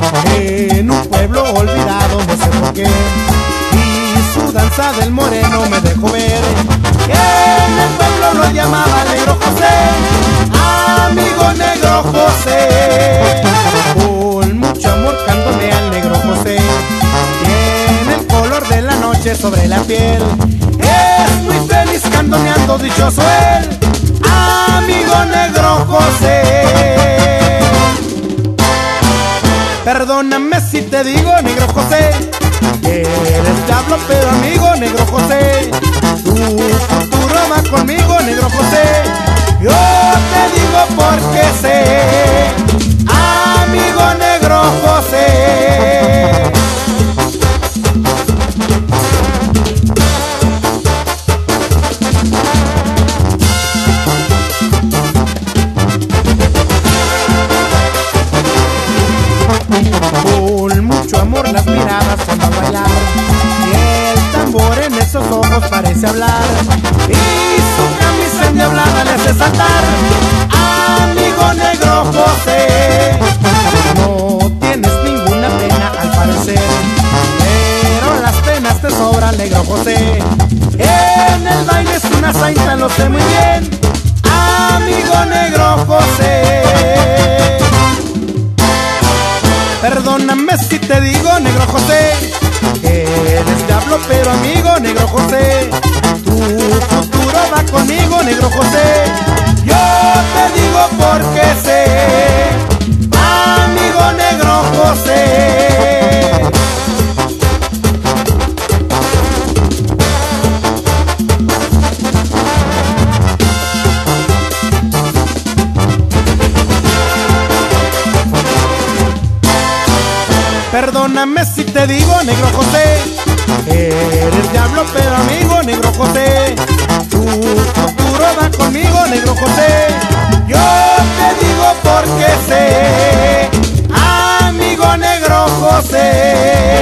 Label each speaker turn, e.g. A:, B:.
A: en un pueblo olvidado, no sé por qué, y su danza del moreno me dejó ver. En el pueblo lo llamaba Negro José, amigo Negro José. Con mucho amor cantonea al Negro José, tiene el color de la noche sobre la piel. Es muy feliz candoneando, dichoso él, amigo Negro José. Perdóname si te digo, Negro José, que eres diablo pero amigo Negro José. Tu futuro va conmigo, Negro José. Yo te digo porque sé, amigo Negro José. Con mucho amor las miradas son a bailar, y el tambor en esos ojos parece hablar, y su camisa endiablada le hace saltar, amigo Negro José. No tienes ninguna pena al parecer, pero las penas te sobran, Negro José. En el baile es una sainta, lo sé muy bien, amigo Negro José. Perdóname si te digo, Negro José, que eres diablo pero amigo Negro José. Tu futuro va conmigo, Negro José. Yo te digo porque sé, amigo Negro José. Perdóname si te digo, Negro José, eres diablo pero amigo Negro José. Tu futuro va conmigo, Negro José. Yo te digo porque sé, amigo Negro José.